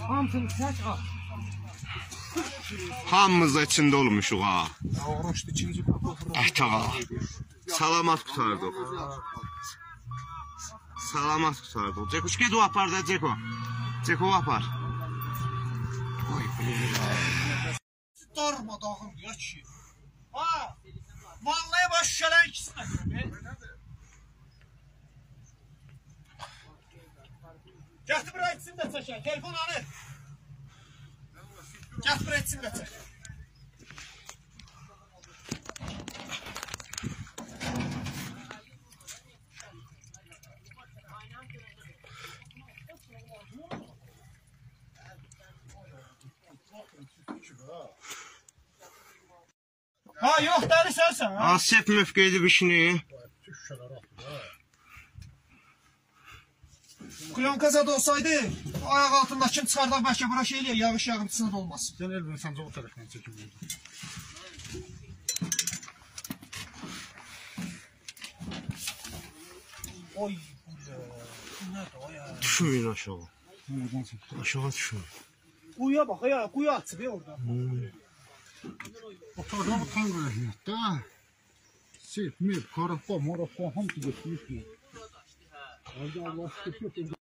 Hamısını çək at. Hamımız da içində olmuşuq ha. Ağrışdı ikinci qrupa. Əhtağa. Salamat qutardıq. Salamat qutardıq. Ceko, get o apar da Ceko. Ceko apar. Oy bre. Darmadağın ya ki. Ha. Vallahi baş şişələrin ikisine göre. Gətir bura etsin də çəkək. Telefon alır. Gətir bura etsin də çək. Ha yok deli sensən ha. Asep mövqeydi bişini. Klyonka zad olsaydı ayak altındakini çıxardaq bəlkə bura şey eləyək, yağış yağıntısına da olmaz. Sen elbin səncə o tərəfdən çəkim oldu. Oy bu nədir o ya? Düşmeyin aşağı. Oradan çək. Aşağı düşün. Quyuya bax ya, quyu açıb ya orada. Otardan kan rəhmətdə. Seyf, meyf, qaraqba, maraqba hamısı getmiş. Hadi Allah şükür.